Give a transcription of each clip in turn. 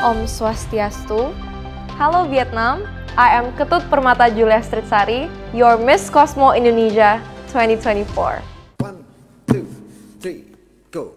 Om Swastiastu. Hello Vietnam, I am Ketut Permata Julia Stritsari, your Miss Cosmo Indonesia 2024. 1, 2, 3, go.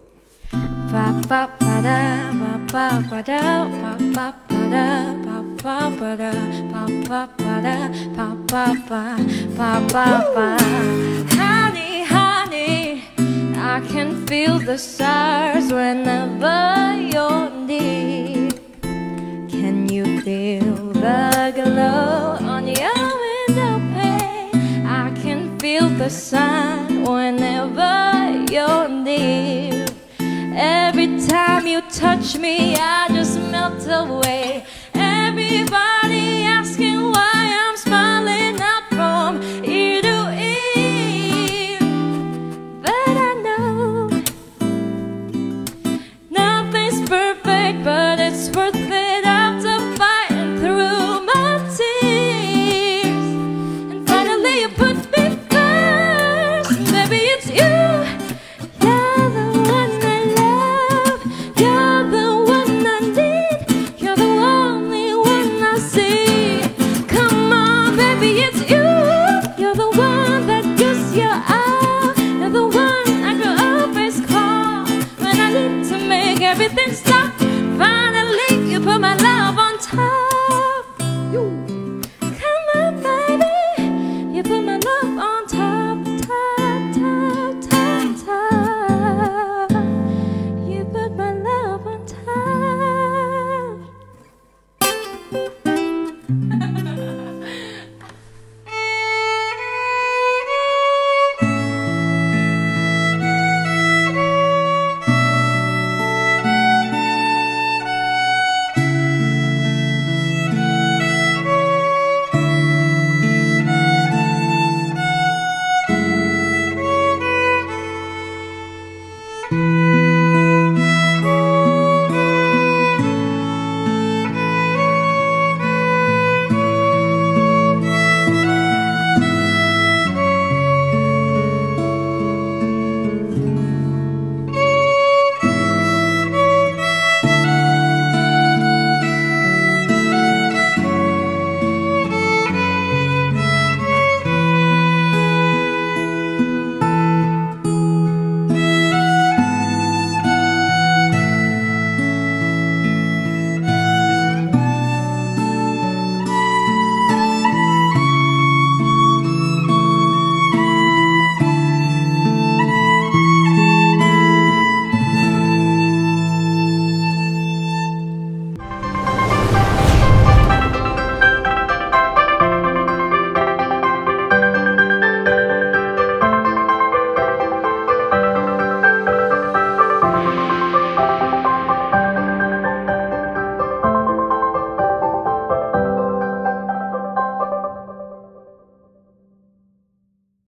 Honey, honey, I can feel the stars whenever you're near. Can you feel the glow on your window pane? I can feel the sun whenever you're near. Every time you touch me, I just melt away. Everybody